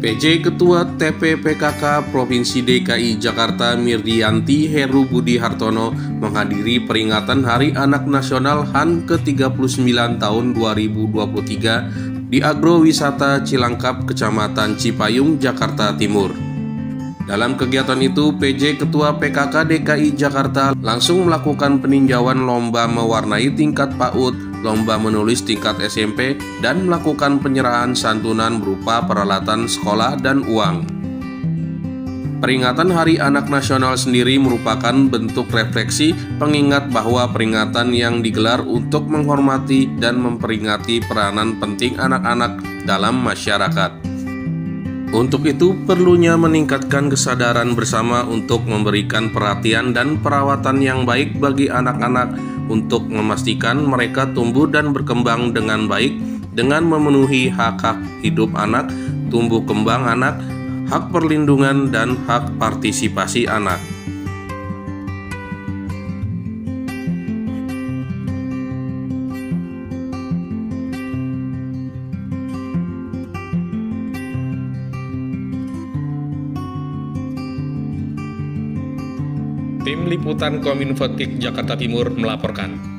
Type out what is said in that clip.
PJ Ketua TPPKK Provinsi DKI Jakarta Mirdianti Heru Budi Hartono menghadiri peringatan Hari Anak Nasional HAN ke-39 tahun 2023 di Agrowisata Cilangkap, Kecamatan Cipayung, Jakarta Timur. Dalam kegiatan itu, PJ Ketua PKK DKI Jakarta langsung melakukan peninjauan lomba mewarnai tingkat PAUD, lomba menulis tingkat SMP, dan melakukan penyerahan santunan berupa peralatan sekolah dan uang. Peringatan Hari Anak Nasional sendiri merupakan bentuk refleksi pengingat bahwa peringatan yang digelar untuk menghormati dan memperingati peranan penting anak-anak dalam masyarakat. Untuk itu, perlunya meningkatkan kesadaran bersama untuk memberikan perhatian dan perawatan yang baik bagi anak-anak untuk memastikan mereka tumbuh dan berkembang dengan baik dengan memenuhi hak-hak hidup anak, tumbuh kembang anak, hak perlindungan, dan hak partisipasi anak. Tim Liputan Kominfo Jakarta Timur melaporkan.